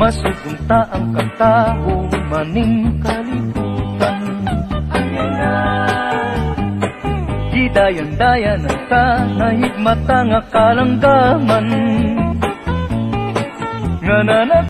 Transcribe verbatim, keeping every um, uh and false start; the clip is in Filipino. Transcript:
Masugunta ang katao maning kalibutan. Gidayan-dayan ang tanahig mata nga kalanggaman nga nanat